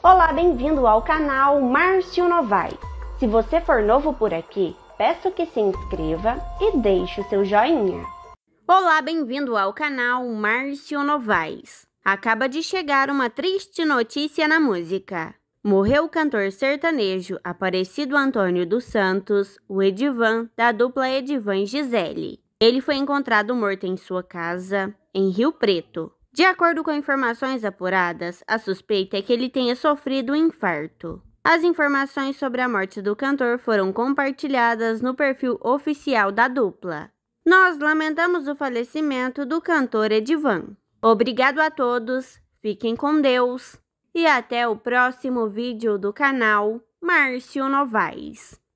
Olá, bem-vindo ao canal Márcio Novaes. Se você for novo por aqui, peço que se inscreva e deixe o seu joinha. Olá, bem-vindo ao canal Márcio Novaes. Acaba de chegar uma triste notícia na música. Morreu o cantor sertanejo Aparecido Antônio dos Santos, o Edivan, da dupla Edivan e Gisele. Ele foi encontrado morto em sua casa, em Rio Preto. De acordo com informações apuradas, a suspeita é que ele tenha sofrido um infarto. As informações sobre a morte do cantor foram compartilhadas no perfil oficial da dupla. Nós lamentamos o falecimento do cantor Edivan. Obrigado a todos, fiquem com Deus e até o próximo vídeo do canal Márcio Novaes.